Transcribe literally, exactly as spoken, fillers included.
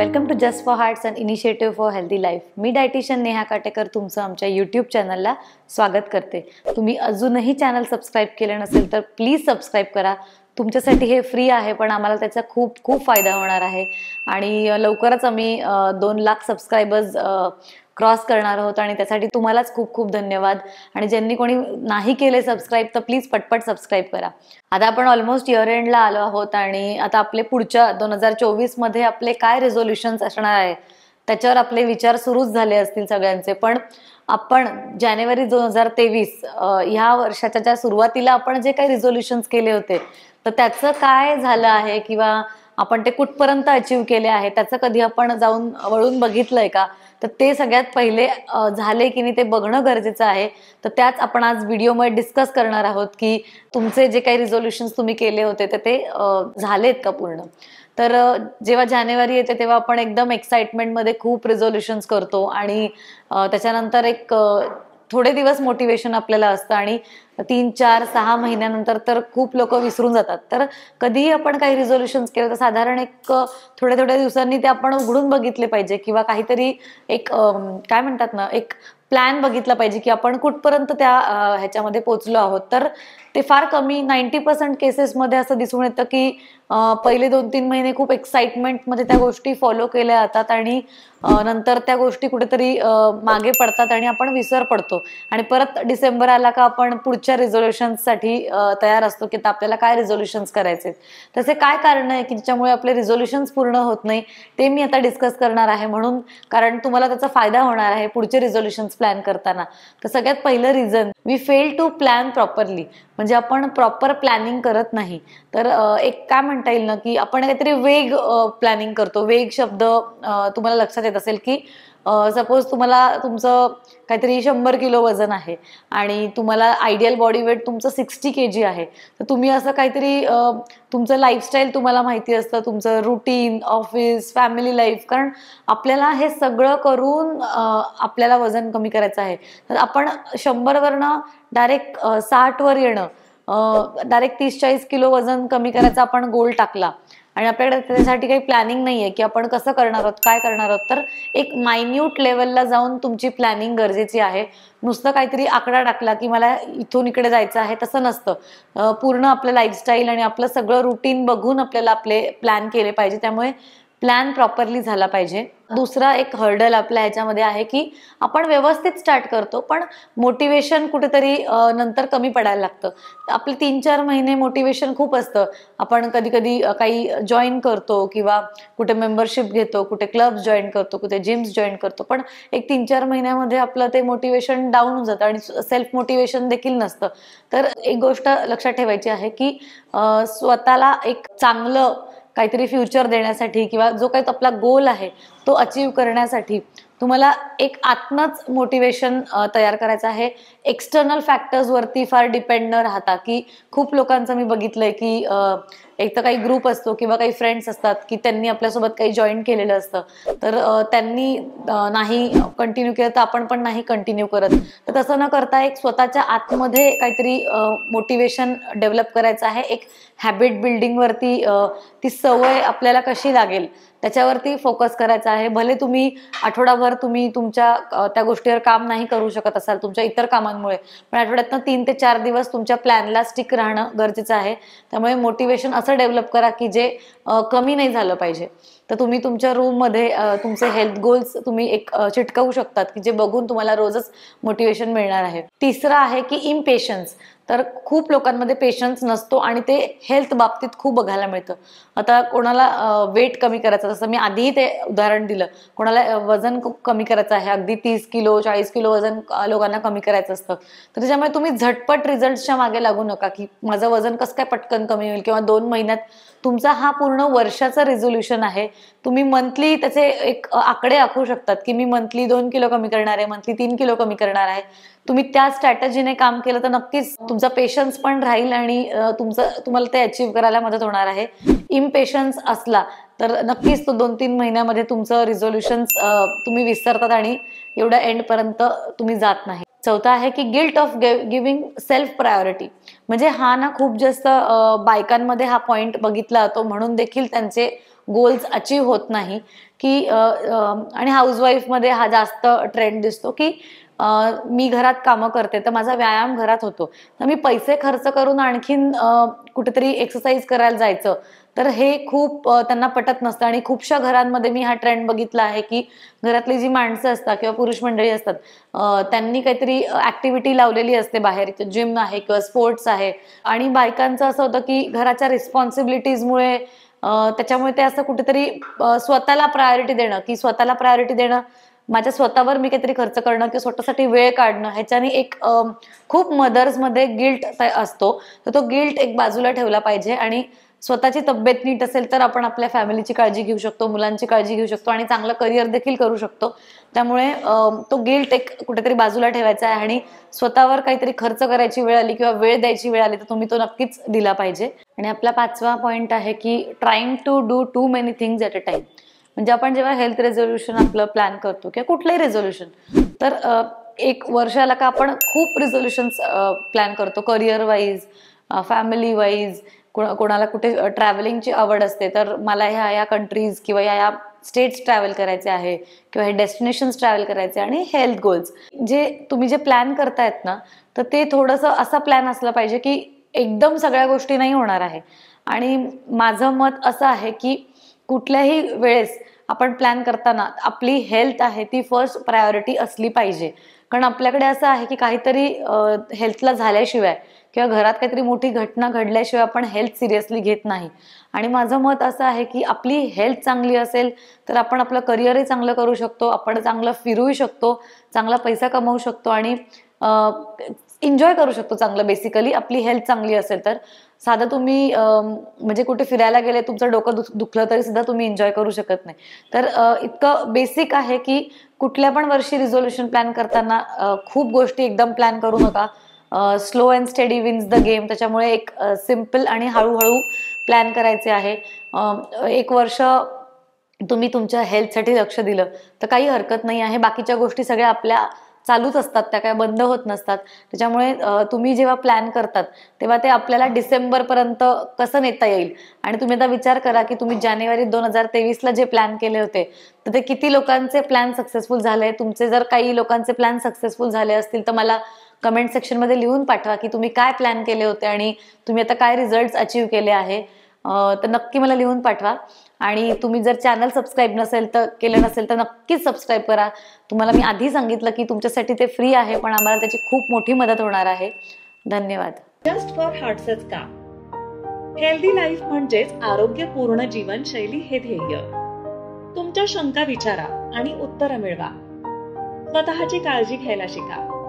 Welcome to just for hearts and initiative for healthy life. मी dietitian Neha Katekar तुमचं आमच्या YouTube चॅनलला स्वागत करते. तुम्ही अजूनही चॅनल सबस्क्राईब केलं नसेल तर प्लीज सबस्क्राईब करा. तुमच्यासाठी हे फ्री आहे, पण आम्हाला त्याचा खूप खूप फायदा होणार आहे. आणि लवकरच आम्ही दोन लाख सबस्क्रायबर्स क्रॉस करणार आहोत आणि त्यासाठी तुम्हालाच खूप खूप धन्यवाद. आणि ज्यांनी कोणी नाही केले सबस्क्राईब तर प्लीज पटपट सबस्क्राईब करा. आता आपण ऑलमोस्ट इयर एंडला आलो आहोत आणि आता आपले पुढच्या दोन हजार चोवीस मध्ये आपले काय रेझोल्युशन्स असणार आहे त्याच्यावर आपले विचार सुरूच झाले असतील सगळ्यांचे. पण आपण जानेवारी दोन हजार तेवीस ह्या वर्षाच्या ज्या सुरुवातीला आपण जे काही रिझोल्युशन्स केले होते तर त्याचं काय झालं आहे किंवा आपण ते कुठपर्यंत अचीव केले आहे त्याचं कधी आपण जाऊन वळून बघितलंय का, तर ते सगळ्यात पहिले झाले की नाही ते बघणं गरजेचं आहे. तर त्याच आपण आज व्हिडिओमध्ये डिस्कस करणार आहोत की तुमचे जे काही रिझोल्युशन्स तुम्ही केले होते तर ते झालेत का पूर्ण. तर जेव्हा जानेवारी येते तेव्हा आपण एकदम एक्साइटमेंटमध्ये खूप रिझोल्युशन्स करतो आणि त्याच्यानंतर एक थोडे दिवस मोटिवेशन आपल्याला असतं आणि तीन चार सहा महिन्यानंतर तर खूप लोक विसरून जातात. तर कधीही आपण काही रिझोल्युशन्स केलं तर साधारण एक थोड्या थोड्या दिवसांनी ते आपण उघडून बघितले पाहिजे किंवा काहीतरी एक काय म्हणतात ना एक प्लॅन बघितला पाहिजे की आपण कुठपर्यंत त्या ह्याच्यामध्ये पोहोचलो आहोत. तर ते फार कमी नाईन्टी पर्सेंट केसेसमध्ये असं दिसून येतं की पहिले दोन तीन महिने खूप एक्साइटमेंटमध्ये त्या गोष्टी फॉलो केल्या जातात आणि नंतर त्या गोष्टी कुठेतरी मागे पडतात आणि आपण विसर पडतो आणि परत डिसेंबर आला का आपण पुढच्या रिझोल्युशन्ससाठी तयार असतो की आपल्याला काय रिझोल्युशन्स करायचे. तसे काय कारण आहे की ज्याच्यामुळे आपले रिझोल्युशन्स पूर्ण होत नाही ते मी आता डिस्कस करणार आहे. म्हणून कारण तुम्हाला त्याचा फायदा होणार आहे पुढचे रिझोल्युशन्स प्लॅन करताना. तर सगळ्यात पहिलं reason, we fail to plan properly. म्हणजे आपण प्रॉपर प्लॅनिंग करत नाही. तर एक काय म्हणता येईल ना की आपण काहीतरी वेग प्लॅनिंग करतो. वेग शब्द तुम्हाला लक्षात येत असेल की सपोज तुम्हाला तुमचं काहीतरी शंभर किलो वजन आहे आणि तुम्हाला आयडियल बॉडी वेट तुमचं सिक्स्टी के जी आहे. तर तुम्ही असं काहीतरी तुमचं लाईफस्टाईल तुम्हाला माहिती असतं, तुमचं रुटीन, ऑफिस, फॅमिली लाईफ, कारण आपल्याला हे सगळं करून आपल्याला वजन कमी करायचं आहे. तर आपण शंभरवरनं डायरेक्ट साठवर येणं, डायरेक्ट तीस चाळीस किलो वजन कमी करायचा आपण गोल टाकला आणि आपल्याकडे त्यासाठी काही प्लॅनिंग नाहीये की आपण कसं करणार आहोत, काय करणार आहोत. तर एक मायन्यूट लेवलला जाऊन तुमची प्लॅनिंग गरजेची आहे. नुसतं काहीतरी आकडा टाकला की मला इथून इकडे जायचं आहे तसं नसतं. पूर्ण आपलं लाईफस्टाईल आणि आपलं सगळं रुटीन बघून आपल्याला आपले प्लॅन केले पाहिजे. त्यामुळे प्लॅन प्रॉपरली झाला पाहिजे. दुसरा एक हर्डल आपल्या ह्याच्यामध्ये आहे की आपण व्यवस्थित स्टार्ट करतो पण मोटिवेशन कुठेतरी नंतर कमी पडायला लागतं. आपले तीन चार महिने मोटिवेशन खूप असतं. आपण कधी कधी काही जॉईन करतो किंवा कुठे मेंबरशिप घेतो, कुठे क्लब्स जॉईन करतो, कुठे जिम्स जॉईन करतो, पण एक तीन चार महिन्यामध्ये आपलं ते मोटिवेशन डाऊन होऊन जातं आणि सेल्फ मोटिवेशन देखील नसतं. तर एक गोष्ट लक्षात ठेवायची आहे की स्वतःला एक चांगलं काहीतरी फ्युचर देण्यासाठी किंवा जो काही आपला गोल आहे तो अचीव करण्यासाठी तुम्हाला एक आत्मच मोटिवेशन तयार करायचं आहे. एक्सटर्नल फॅक्टर्स वरती फार डिपेंड न राहता, की खूप लोकांचं मी बघितलंय की एक तर काही ग्रुप असतो किंवा काही फ्रेंड्स असतात की त्यांनी आपल्यासोबत काही जॉईन केलेलं असतं तर त्यांनी नाही कंटिन्यू केलं तर आपण पण नाही कंटिन्यू करत. तर तसं न करता एक स्वतःच्या आतमध्ये काहीतरी मोटिवेशन डेव्हलप करायचं आहे. एक हॅबिट बिल्डिंग वरती ती सवय आपल्याला कशी लागेल त्याच्यावरती फोकस करायचा आहे. भले तुम्ही आठवडाभर तुम्ही तुमच्या त्या गोष्टीवर काम नाही करू शकत असाल तुमच्या इतर कामांमुळे, पण आठवड्यातनं तीन ते चार दिवस तुमच्या प्लॅनला स्टिक राहणं गरजेचं आहे. त्यामुळे मोटिवेशन असं डेव्हलप करा की जे कमी नाही झालं पाहिजे. तर तुम्ही तुमच्या रूममध्ये तुमचे हेल्थ गोल्स तुम्ही एक चिटकवू शकतात की जे बघून तुम्हाला रोजच मोटिवेशन मिळणार आहे. तिसरं आहे की इम्पेशन्स. तर खूप लोकांमध्ये पेशन्स नसतो आणि ते हेल्थ बाबतीत खूप बघायला मिळतं. आता कोणाला वेट कमी करायचं, जसं मी आधीही ते उदाहरण दिलं, कोणाला वजन कमी करायचं आहे, अगदी तीस किलो चाळीस किलो वजन लोकांना कमी करायचं असतं. तर त्याच्यामुळे तुम्ही झटपट रिझल्टच्या मागे लागू नका की माझं वजन कसं काय पटकन कमी होईल किंवा दोन महिन्यात. तुमचा हा पूर्ण वर्षाचा रिझोल्युशन आहे. तुम्ही मंथली त्याचे एक आकडे आखू शकतात की मी मंथली दोन किलो कमी करणार आहे, मंथली तीन किलो कमी करणार आहे. तुम्ही त्या स्ट्रॅटेजीने काम केलं तर नक्कीच तुमचा पेशन्स पण राहील आणि तुमचं तुम्हाला ते अचीव्ह करायला मदत होणार आहे. इम्पेशन्स असला तर नक्कीच तो दोन तीन महिन्यामध्ये तुमचं रिझोल्युशन्स तुम्ही विसरतात आणि एवढ्या एंडपर्यंत तुम्ही जात नाही. चौथा आहे की guilt of giving self priority. म्हणजे हा ना खूप जास्त बायकांमध्ये हा पॉइंट बघितला जातो, म्हणून देखील त्यांचे गोल्स अचीव होत नाही की आणि हाऊसवाईफमध्ये हा जास्त ट्रेंड दिसतो की मी घरात कामं करते तर माझा व्यायाम घरात होतो, तर मी पैसे खर्च करून आणखीन कुठेतरी एक्सरसाइज करायला जायचं, तर हे खूप त्यांना पटत नसतं. आणि खूपशा घरांमध्ये मी हा ट्रेंड बघितला आहे की घरातली जी माणसं असतात किंवा पुरुष मंडळी असतात त्यांनी काहीतरी ऍक्टिव्हिटी लावलेली असते बाहेर, जिम आहे किंवा स्पोर्ट्स आहे, आणि बायकांचं असं होतं की घराच्या रिस्पॉन्सिबिलिटीजमुळे त्याच्यामुळे ते असं कुठेतरी स्वतःला प्रायोरिटी देणं की स्वतःला प्रायोरिटी देणं माझ्या स्वतःवर मी काहीतरी खर्च करणं किंवा स्वतःसाठी वेळ काढणं, ह्याच्याने एक खूप मदर्समध्ये गिल्ट असतो, तर तो गिल्ट एक बाजूला ठेवला पाहिजे. आणि स्वतःची तब्येत नीट असेल तर आपण आपल्या फॅमिलीची काळजी घेऊ शकतो, मुलांची काळजी घेऊ शकतो आणि चांगलं करिअर देखील करू शकतो. त्यामुळे तो गिल्ट एक कुठेतरी बाजूला ठेवायचा आहे आणि स्वतःवर काहीतरी खर्च करायची वेळ आली किंवा वेळ द्यायची वेळ आली तर तुम्ही तो नक्कीच दिला पाहिजे. आणि आपला पाचवा पॉइंट आहे की trying to do too many things at a time. म्हणजे आपण जेव्हा हेल्थ रेझोल्युशन आपलं प्लॅन करतो किंवा कुठलंही रेझोल्युशन, तर एक वर्षाला का आपण खूप रेझोल्युशन्स प्लॅन करतो, करिअर वाईज, फॅमिली वाईज, कोणाला कुठे ट्रॅव्हलिंगची आवड असते तर मला ह्या या कंट्रीज किंवा या या स्टेट्स ट्रॅव्हल करायचे आहे किंवा हे डेस्टिनेशन्स ट्रॅव्हल करायचे, आणि हेल्थ गोल्स जे तुम्ही जे प्लॅन करतायत ना, तर ते थोडंसं असा प्लॅन असला पाहिजे की एकदम सगळ्या गोष्टी नाही होणार आहे. आणि माझं मत असं आहे की कुठल्याही वेळेस आपण प्लॅन करताना आपली हेल्थ आहे ती फर्स्ट प्रायोरिटी असली पाहिजे. कारण आपल्याकडे असं आहे की काहीतरी हेल्थला झाल्याशिवाय किंवा घरात काहीतरी मोठी घटना घडल्याशिवाय आपण हेल्थ सिरियसली घेत नाही. आणि माझं मत असं आहे की आपली हेल्थ चांगली असेल तर आपण आपलं करिअरही चांगलं करू शकतो, आपण चांगलं फिरूही शकतो, चांगला पैसा कमवू शकतो आणि एन्जॉय करू शकतो चांगलं. बेसिकली आपली हेल्थ चांगली असेल तर साधं तुम्ही म्हणजे कुठे फिरायला गेले, तुमचं डोकं दुख दुखलं तरी सुद्धा तुम्ही एन्जॉय करू शकत नाही. तर इतकं बेसिक आहे की कुठल्या पण वर्षी रिझोल्युशन प्लॅन करताना खूप गोष्टी एकदम प्लॅन करू नका. Slow and steady wins the game. त्याच्यामुळे एक सिम्पल आणि हळूहळू प्लॅन करायचे आहे. एक वर्ष तुम्ही तुमच्या हेल्थसाठी लक्ष दिलं तर काही हरकत नाही आहे. बाकीच्या गोष्टी सगळ्या आपल्या चालूच असतात, त्या काय बंद होत नसतात. त्याच्यामुळे तुम्ही जेव्हा प्लॅन करतात तेव्हा ते आपल्याला डिसेंबर पर्यंत कसं नेता येईल. आणि तुम्ही आता विचार करा की तुम्ही जानेवारी दोन हजार तेवीस ला जे प्लॅन केले होते तर ते किती लोकांचे प्लॅन सक्सेसफुल झाले. तुमचे जर काही लोकांचे प्लॅन सक्सेसफुल झाले असतील तर मला कमेंट सेक्शन मध्ये लिहून पाठवा की तुम्ही काय प्लॅन केले होते आणि तुम्ही आता काय रिझल्ट अचीव केले आहे. तर नक्की मला लिहून पाठवा. आणि तुम्ही जर चॅनल सबस्क्राईब नसेल तर केलं नसेल तर नक्कीच सबस्क्राईब करा. तुम्हाला मी आधी सांगितलं की तुमच्यासाठी ते फ्री आहे, पण आम्हाला त्याची खूप मोठी मदत होणार आहे. धन्यवाद. जस्ट फॉर हार्ट्सच का? हेल्दी लाईफ म्हणजेच आरोग्यपूर्ण जीवनशैली हे ध्येय. तुमच्या शंका विचारा आणि उत्तरं मिळवा. स्वतःची काळजी घ्यायला शिका.